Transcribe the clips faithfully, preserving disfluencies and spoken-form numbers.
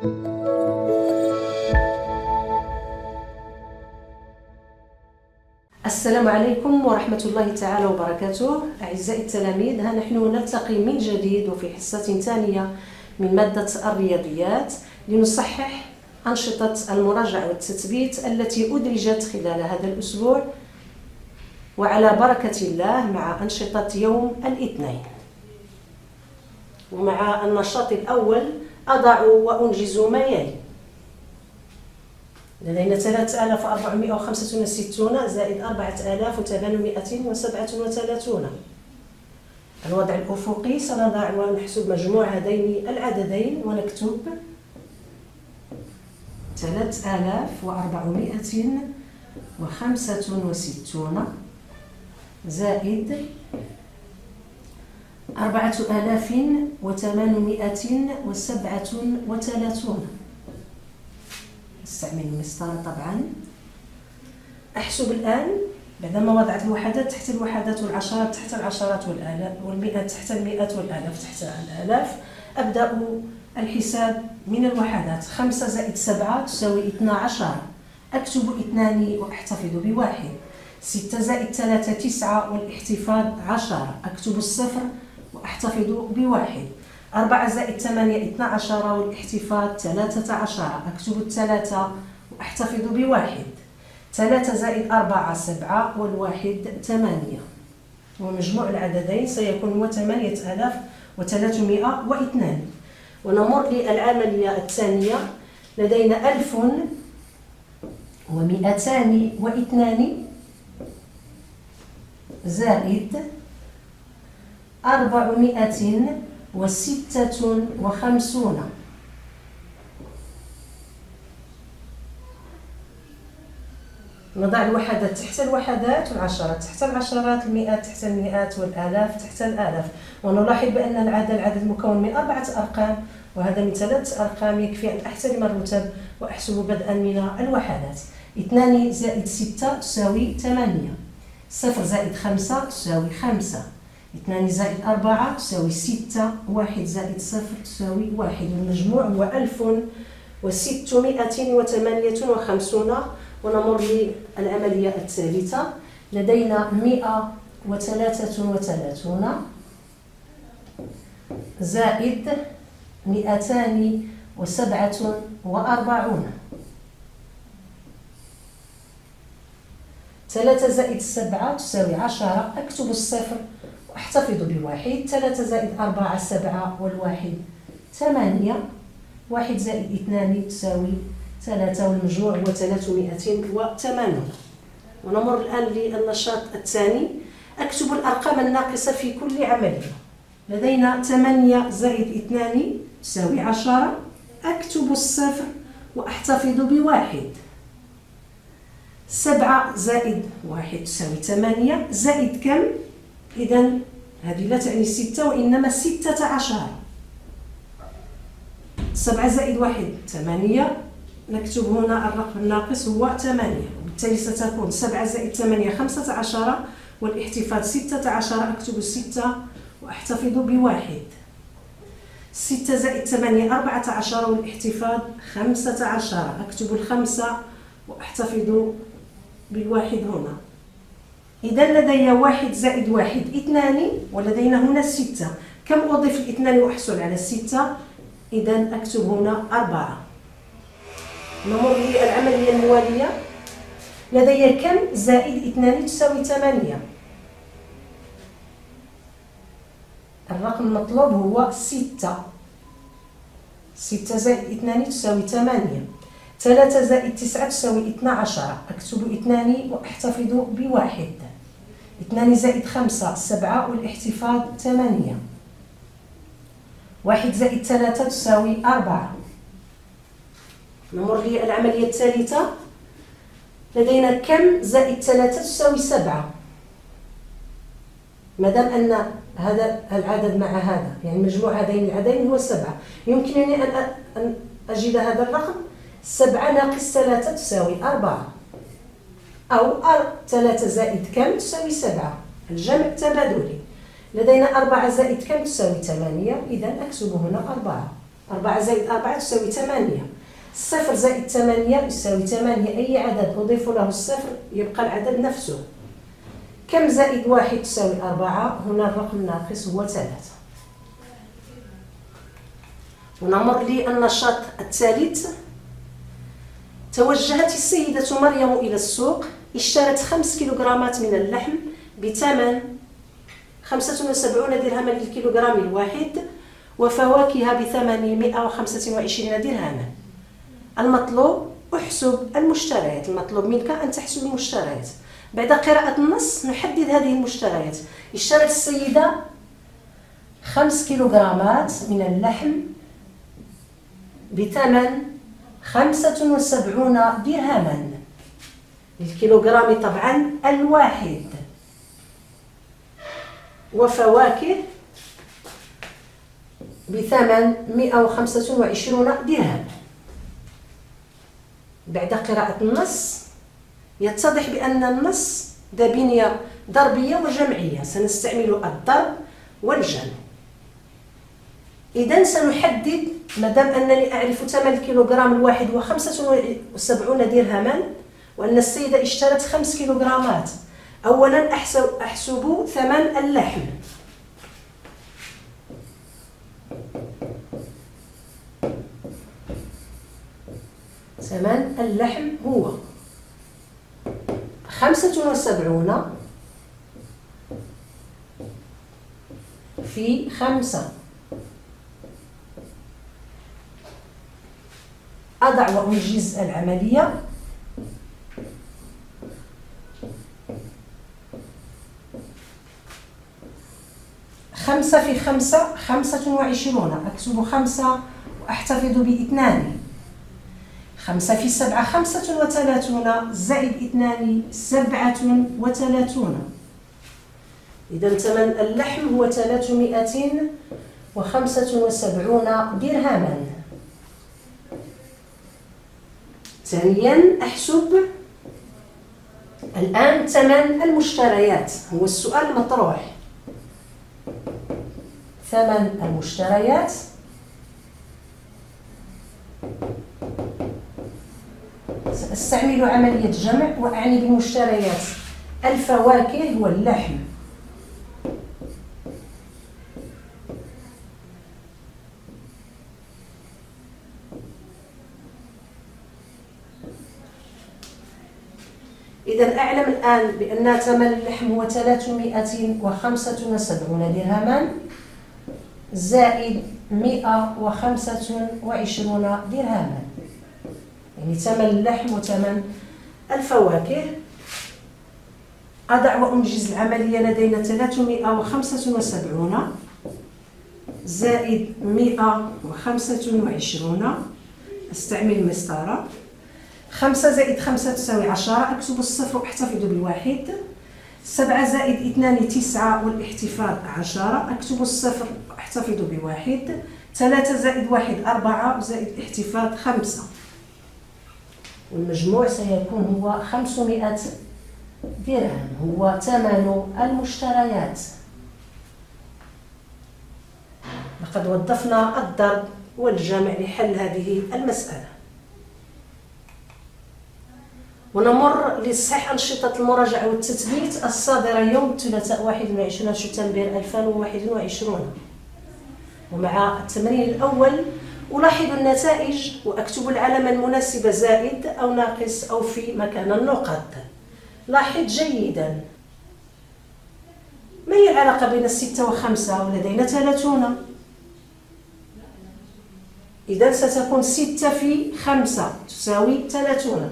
السلام عليكم ورحمة الله تعالى وبركاته. أعزائي التلاميذ، ها نحن نلتقي من جديد وفي حصة ثانية من مادة الرياضيات لنصحح أنشطة المراجعة والتثبيت التي أدرجت خلال هذا الأسبوع، وعلى بركة الله مع أنشطة يوم الاثنين. ومع النشاط الأول أضع وأنجز ما يلي. لدينا ثلاثة آلاف وأربعمائة وخمسة وستون زائد أربعة آلاف وثمانمائة وسبعة وثلاثون. الوضع الأفقي سنضع ونحسب مجموع هذين العددين ونكتب ثلاثة آلاف وأربعمائة وخمسة وستون زائد أربعة آلاف وثمانمائة وسبعة وثلاثون. استعمل المسطرة طبعا. أحسب الآن بعدما وضعت الوحدات تحت الوحدات والعشرات تحت العشرات والآلاف والمئات تحت المئات والآلاف تحت الآلاف. أبدأ الحساب من الوحدات. خمسة زائد سبعة تساوي اثنا عشر. أكتب اثنان وأحتفظ بواحد. ستة زائد ثلاثة تسعة والاحتفاظ عشرة. أكتب الصفر وأحتفظ بواحد. أربعة زائد ثمانية اثنا عشر والاحتفاظ ثلاثة عشر. أكتب الثلاثة وأحتفظ بواحد. ثلاثة زائد أربعة سبعة والواحد ثمانية. ومجموع العددين سيكون هو ثمانية آلاف وثلاثمائة واثنان. ونمر للعملية الثانية. لدينا ألف ومئتان واثنان زائد أربعمائة وستة وخمسون. نضع الوحدات تحت الوحدات والعشرات تحت العشرات، المئات تحت المئات والآلاف تحت الآلاف. ونلاحظ بأن العدد العدد مكون من أربعة أرقام، وهذا من ثلاث أرقام. يكفي أن أحترم الرتب وأحسب بدءا من الوحدات. اثنان زائد ستة تساوي ثمانية. صفر زائد خمسة تساوي خمسة. اثنان زائد أربعة تساوي ستة. واحد زائد صفر تساوي واحد. والمجموع هو ألف وستمائة وثمانية وخمسون. ونمر للعملية الثالثة. لدينا مئة وثلاثة وثلاثون زائد مئتان وسبعة وأربعون. ثلاثة زائد سبعة تساوي عشرة. أكتب الصفر وأحتفظ بواحد. ثلاثة زائد أربعة سبعة والواحد ثمانية. واحد زائد اثنان تساوي ثلاثة والمجموع هو ثلاثمائة وثمانون. ونمر الآن للنشاط الثاني. أكتب الأرقام الناقصة في كل عملية. لدينا ثمانية زائد اثنان تساوي عشرة. أكتب الصفر وأحتفظ بواحد. سبعة زائد واحد تساوي ثمانية. زائد كم؟ إذن هذه لا تعني ستة وإنما ستة عشر. سبعة زائد واحد ثمانية. نكتب هنا الرقم الناقص هو ثمانية، وبالتالي ستكون سبعة زائد ثمانية خمسة عشر والاحتفاظ ستة عشر. أكتب ستة وأحتفظ بواحد. ستة زائد ثمانية أربعة عشر والاحتفاظ خمسة عشر. أكتب الخمسة وأحتفظ بالواحد هنا. إذا لدي واحد زائد واحد اثنان، ولدينا هنا ستة. كم أضيف الاثنان وأحصل على الستة؟ إذا أكتب هنا أربعة. نمر للعملية الموالية. لدي كم زائد اثنان تساوي ثمانية. الرقم المطلوب هو ستة. ستة زائد اثنان تساوي ثمانية. ثلاثة زائد تسعة تساوي اثنا عشر. أكتب اثنان وأحتفظ بواحد. اثنان زائد خمسة سبعة والاحتفاظ ثمانية. واحد زائد ثلاثة تساوي أربعة. نمر للعملية الثالثة. لدينا كم زائد ثلاثة تساوي سبعة. مادام أن هذا العدد مع هذا يعني مجموع هذين العددين هو سبعة، يمكنني أن أجد هذا الرقم. سبعة ناقص ثلاثة تساوي أربعة، أو ثلاثة زائد كم تساوي سبعة. الجمع تبادلي. لدينا أربعة زائد كم تساوي ثمانية. إذا أكتب هنا أربعة. أربعة زائد أربعة تساوي ثمانية. صفر زائد ثمانية يساوي ثمانية. أي عدد أضيف له الصفر يبقى العدد نفسه. كم زائد واحد تساوي أربعة؟ هنا الرقم الناقص هو ثلاثة. ونمر للنشاط الثالث. توجهت السيدة مريم إلى السوق، اشترت خمس كيلوغرامات من اللحم بثمن خمسة وسبعين درهما للكيلوغرام الواحد، وفواكه بثمن مئة وخمسة وعشرين درهما. المطلوب احسب المشتريات. المطلوب منك أن تحسب المشتريات. بعد قراءة النص نحدد هذه المشتريات. اشترت السيدة خمس كيلوغرامات من اللحم بثمن خمسة وسبعين درهما للكيلوغرام طبعا الواحد، وفواكه بثمن مئة وخمسة وعشرين درهم. بعد قراءة النص يتضح بأن النص ذا بنية ضربية وجمعية، سنستعمل الضرب والجمع. إذن سنحدد، مادام أنني أعرف ثمن الكيلوغرام الواحد هو خمسة وسبعين درهما، وأن السيدة اشترت خمس كيلوغرامات، أولا أحسب, أحسب ثمن اللحم. ثمن اللحم هو خمسة وسبعين في خمسة. أضع وأنجز العملية. خمسة في خمسة خمسة وعشرون، أكتب خمسة وأحتفظ باثنان. خمسة في سبعة خمسة وثلاثون، زائد اثنان سبعة وثلاثون. إذا ثمن اللحم هو ثلاثمائة وخمسة وسبعين درهما. ثانيا أحسب الآن ثمن المشتريات، هو السؤال المطروح. ثمن المشتريات سأستعمل عملية جمع، وأعني بالمشتريات الفواكه واللحم. إذا أعلم الآن بأن ثمن اللحم هو ثلاثمائة وخمسة وسبعين درهما زائد مئة وخمسة وعشرين درهما، يعني ثمن اللحم وثمن الفواكه. أضع وأنجز العملية. لدينا ثلاثمائة وخمسة وسبعين زائد مئة وخمسة وعشرين، أستعمل المسطرة. خمسة زائد خمسة تساوي عشرة، أكتب الصفر وأحتفظ بالواحد. سبعة زائد اثنان تسعة والاحتفاظ عشرة، أكتب الصفر وأحتفظ بواحد. ثلاثة زائد واحد أربعة زائد الاحتفاظ خمسة، والمجموع سيكون هو خمسمائة درهم، هو ثمن المشتريات. لقد وظفنا الضرب والجمع لحل هذه المسألة. ونمر لصحيح أنشطة المراجعة والتثبيت الصادرة يوم الثلاثاء واحد وعشرين شتنبر ألفين وواحد وعشرين. ومع التمرين الأول ألاحظ النتائج وأكتب العلامة المناسبة زائد أو ناقص أو في مكان النقط. لاحظ جيدا، ما هي العلاقة بين الستة وخمسة؟ ولدينا ثلاثون، إذا ستكون ستة في خمسة تساوي ثلاثون.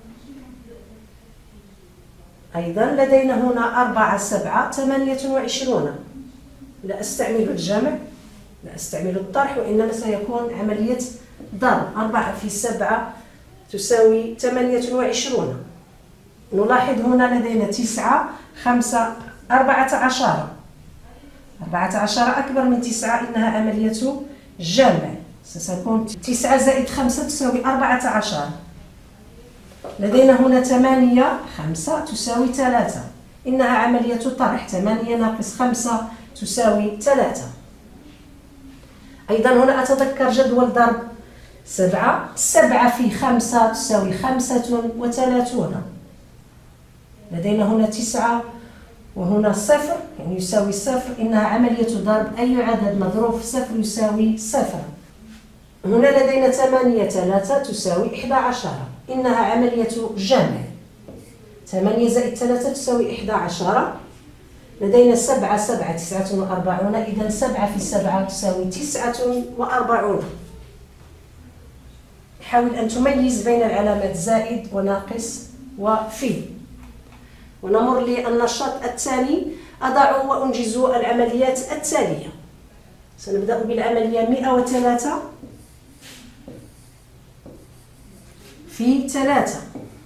أيضا لدينا هنا أربعة سبعة ثمانية وعشرون. لا أستعمل الجمع، لا أستعمل الطرح، وإنما سيكون عملية ضرب. أربعة في سبعة تساوي ثمانية وعشرون. نلاحظ هنا لدينا تسعة خمسة أربعة عشر. أربعة عشر أكبر من تسعة، إنها عملية جمع. ستكون تسعة زائد خمسة تساوي أربعة عشر. لدينا هنا ثمانية خمسة تساوي ثلاثة، إنها عملية طرح. ثمانية ناقص خمسة تساوي ثلاثة. أيضا هنا أتذكر جدول ضرب سبعة. سبعة في خمسة تساوي خمسة وثلاثون. لدينا هنا تسعة وهنا صفر، يعني يساوي صفر. إنها عملية ضرب، أي عدد مضروب في صفر يساوي صفر. هنا لدينا ثمانية، ثلاثة تساوي إحدى عشر، إنها عملية جمع. ثمانية زائد ثلاثة تساوي إحدى عشر. لدينا سبعة، سبعة تسعة وأربعون، إذا سبعة في سبعة تساوي تسعة وأربعون. حاول أن تميز بين العلامات زائد وناقص وفي. ونمر للنشاط الثاني. أضع وأنجز العمليات التالية. سنبدأ بالعملية مئة وثلاثة في ثلاثة.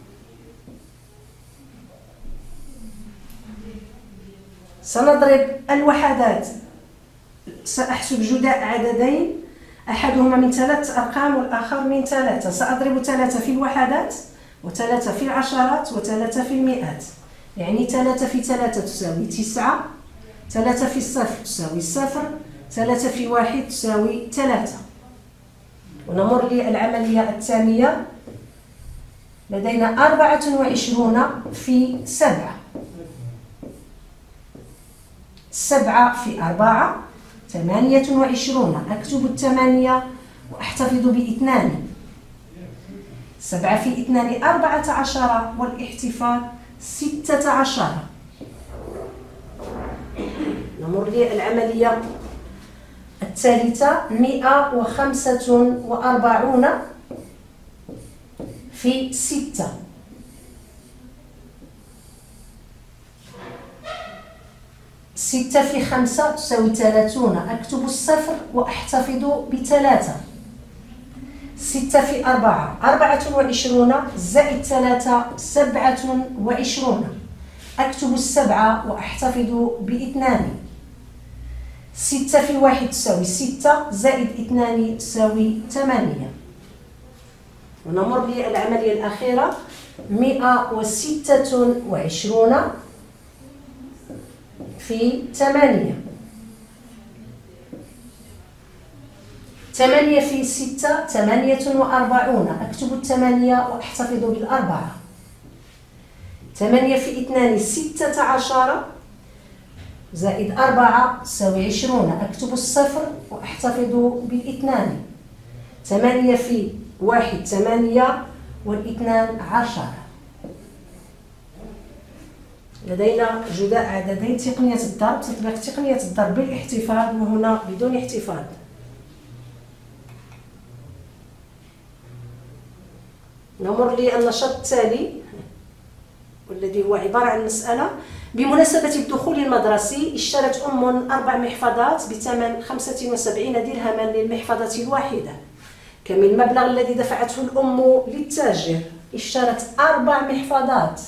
سنضرب الوحدات. سأحسب جداء عددين، أحدهما من ثلاث أرقام والآخر من ثلاثة. سأضرب ثلاثة في الوحدات وثلاثة في العشرات وثلاثة في المئات. يعني ثلاثة في ثلاثة تساوي تسعة، ثلاثة في الصفر تساوي صفر، ثلاثة في واحد تساوي ثلاثة. ونمر للعملية الثانية. لدينا أربعة وعشرون في سبعة. سبعة في أربعة ثمانية وعشرون. أكتب الثمانية وأحتفظ باثنان. سبعة في اثنان أربعة عشر، والاحتفاظ ستة عشر. نمر للعملية الثالثة. مئة وخمسة وأربعون في ستة. ستة في خمسة تساوي ثلاثون. أكتب الصفر وأحتفظ بثلاثة. ستة في أربعة أربعة وعشرون، زائد ثلاثة سبعة وعشرون. أكتب السبعة وأحتفظ باثنان. ستة في واحد تساوي ستة، زائد اثنان تساوي ثمانية. ونمر للعملية الأخيرة. مئة وستة وعشرون في ثمانية. ثمانية في ستة ثمانية وأربعون. أكتب الثمانية وأحتفظ بالأربعة. ثمانية في اثنان ستة عشر، زائد أربعة تساوي عشرون. أكتب الصفر وأحتفظ بالاثنان. ثمانية في واحد ثمانية، والاثنان عشر. لدينا جداء عددين. تقنية الضرب، تطبيق تقنية الضرب بالاحتفاظ وهنا بدون احتفاظ. نمر للنشاط التالي والذي هو عبارة عن مسألة. بمناسبة الدخول المدرسي اشترت أم أربع محفظات بثمن خمسة وسبعين درهما للمحفظة الواحدة. كم المبلغ الذي دفعته الأم للتاجر؟ اشترت أربع محفظات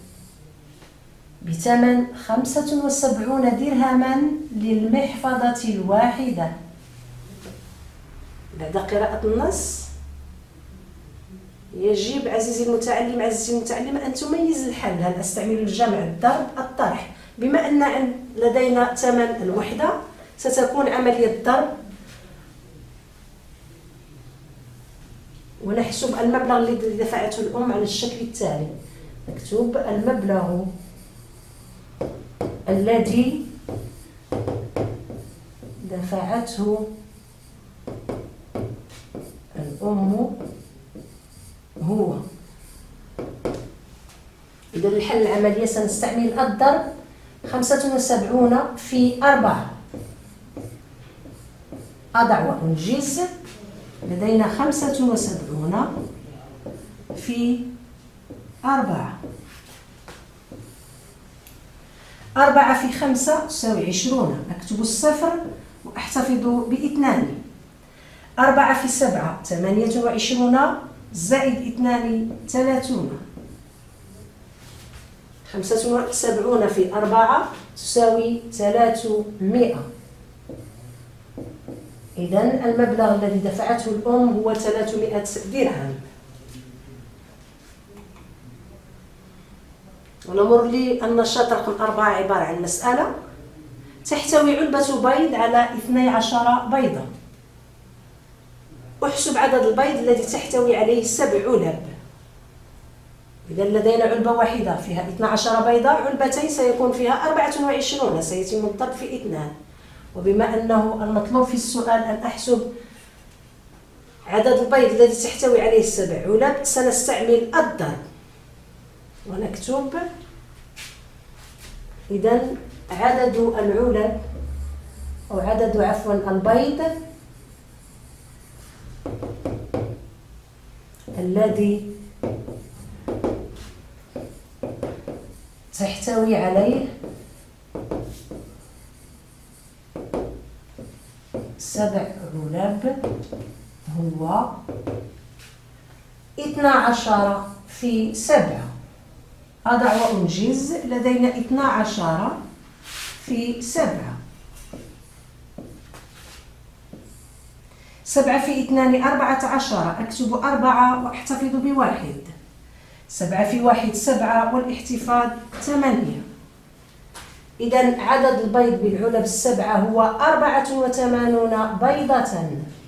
بثمن خمسة وسبعين درهما للمحفظة الواحدة. بعد قراءة النص يجب عزيزي المتعلم عزيزي المتعلمة أن تميز الحل. هل أستعمل الجمع، الضرب، الطرح؟ بما أن لدينا ثمن الوحدة ستكون عملية ضرب، ونحسب المبلغ الذي دفعته الأم على الشكل التالي. نكتب المبلغ الذي دفعته الأم هو. إذا الحل العملية سنستعمل الضرب. خمسة وسبعون في أربعة. أضع وأنجز. لدينا خمسة وسبعون في أربعة. أربعة في خمسة تساوي عشرون. أكتب الصفر وأحتفظ باثنان. أربعة في سبعة ثمانية وعشرون، زائد اثنان ثلاثون. خمسة وسبعون في أربعة تساوي ثلاثمائة. إذن المبلغ الذي دفعته الأم هو ثلاثمائة درهم. ونمر للنشاط رقم أربعة. عبارة عن مسألة. تحتوي علبة بيض على اثني عشر بيضة. احسب عدد البيض الذي تحتوي عليه سبع علب. إذا لدينا علبة واحدة فيها اثنتا عشرة بيضة، علبتين سيكون فيها أربعة وعشرون، سيتم الضرب في اثنان. وبما أنه المطلوب في السؤال أن أحسب عدد البيض الذي تحتوي عليه السبع علب، سنستعمل الضرب ونكتب إذن عدد العلب أو عدد عفوا البيض الذي تحتوي عليه سبع علب هو اثنا عشر في سبعة. أضع وأنجز. لدينا اثنا عشر في سبعة. سبعة في اثنان أربعة عشر، أكتب أربعة وأحتفظ بواحد. سبعة في واحد سبعة والاحتفاظ ثمانية. إذن عدد البيض بالعلب السبعة هو أربعة وثمانون بيضة.